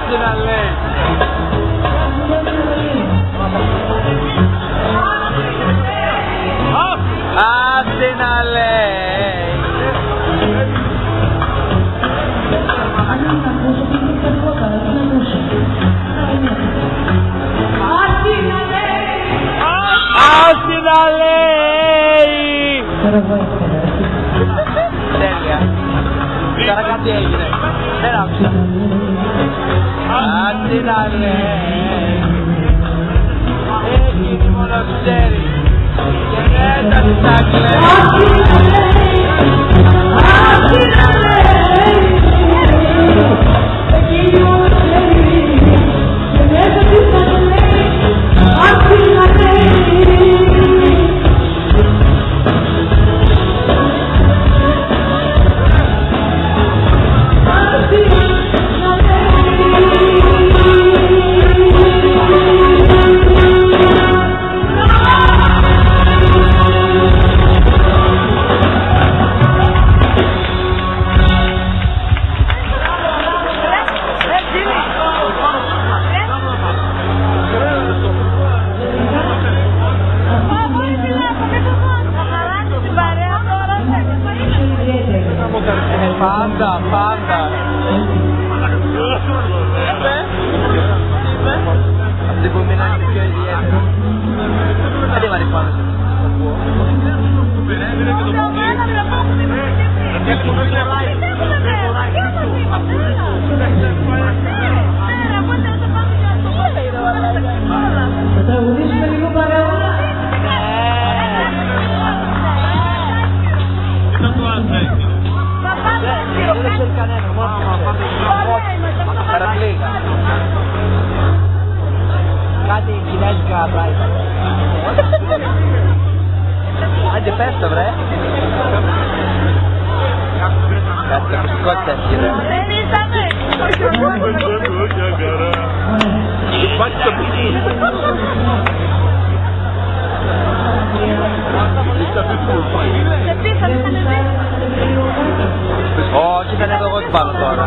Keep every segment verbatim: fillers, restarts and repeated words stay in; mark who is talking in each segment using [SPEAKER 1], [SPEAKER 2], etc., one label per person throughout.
[SPEAKER 1] Άσε να λέει. Άσε να λέει. Άσε να λέει. Τέλεια. Τώρα κάτι έγινε. Δεν άκουσα. Άσε να λέει. Εκείνη μόνο ξέρει. Και δεν τα τα κλαίει. Άσε να λέει. Άσε να λέει. Εκείνη μόνο ξέρει. Και δεν τα τα κλαίει. Άσε να λέει. Πάντα, πάντα. Αυτή που μείνανε είναι πιο ιδιαίτερο. Δεν ήμανε πάνω σε θα τραγουδήσουμε λίγο παρέα. Δεν ξέρει κανένα, μόνο παραπλήγει. Κάτι κινέζικα πράγματα. Άντε πες το βρε. Κάτι ακουστικότητα έχει ρε. Δεν ήρθαμε. Υπάρχει το πιτή. Όχι, ήταν εδώ εγώ πάνω τώρα.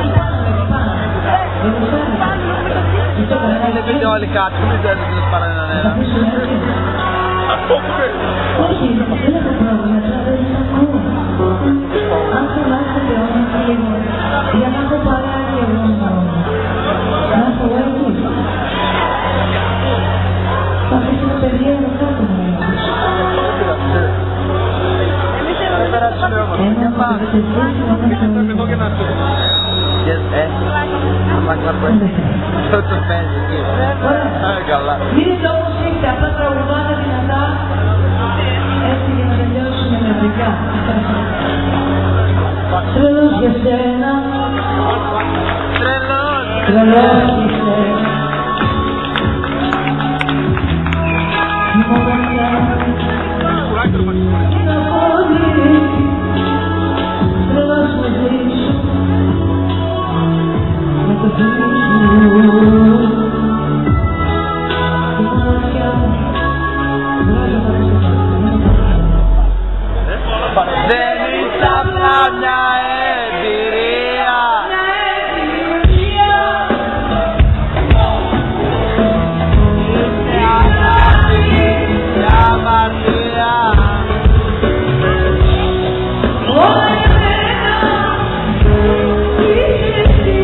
[SPEAKER 1] Δεν πείτε όλοι κάτι, μην δεν τους πάρανε έναν ένα.
[SPEAKER 2] Όχι, δεν έχω πρόβλημα, δεν σας ακούω. Αν θυμάστε όνομα λίγο, για να έχω παρέα και εγώ μόνο. Να έχω εγώ. Θα αφήσω τα παιδιά εδώ κάτω μου.
[SPEAKER 3] Δείτε όπως έχετε αυτά τραγουδάτε δυνατά, έτσι για να τελειώσουμε νευρικά. Τρελός για σένα, τρελός για σένα.
[SPEAKER 1] Δεν είσαι απλά μια εμπειρία. Είσαι αγάπη, μια αμαρτία. Όλα για μένα είσαι εσύ.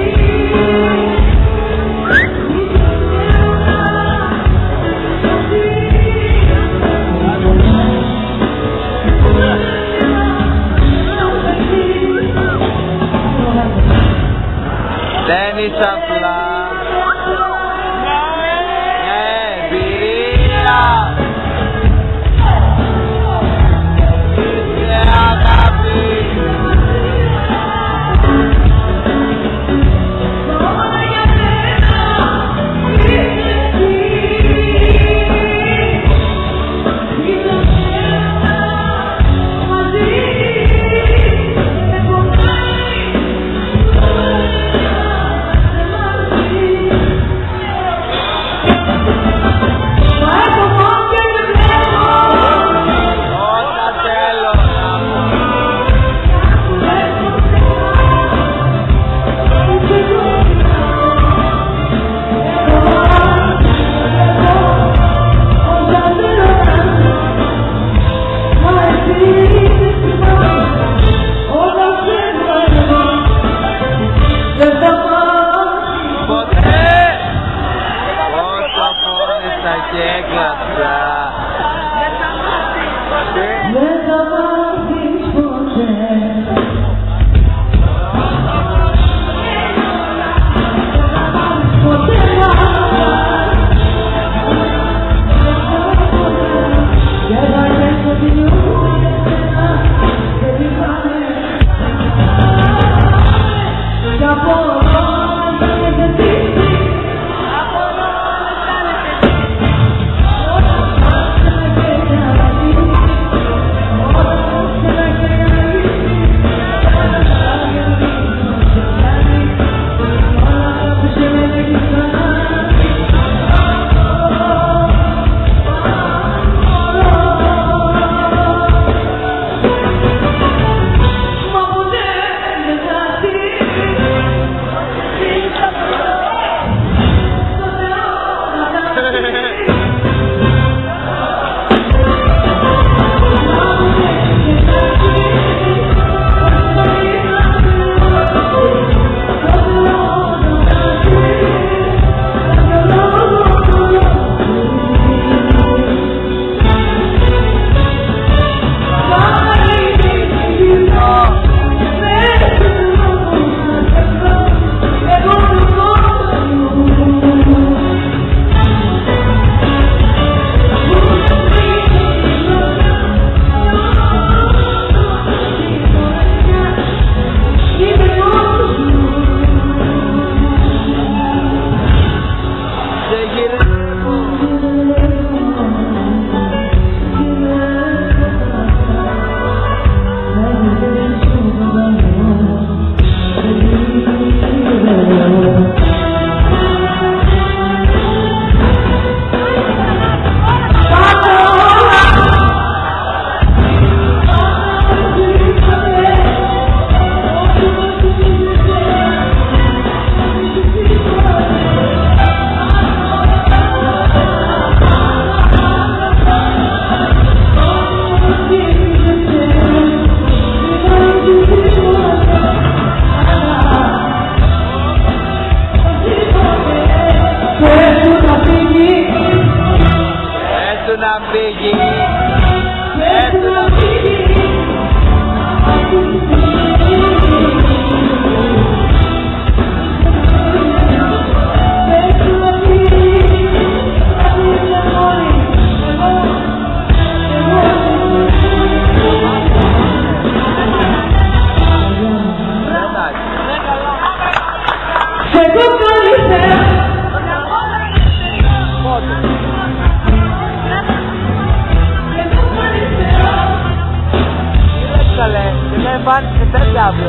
[SPEAKER 1] Δεν είσαι απλά μια εμπειρία. Είσαι αγάπη. Όλα για μένα είσαι εσύ. Είσαι σένα μαζί. Με πονάει. Πες να φύγει, πες να φύγει.
[SPEAKER 4] Πάνε σε πέντε αύριο.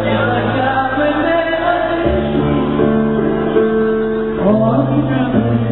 [SPEAKER 2] Oh,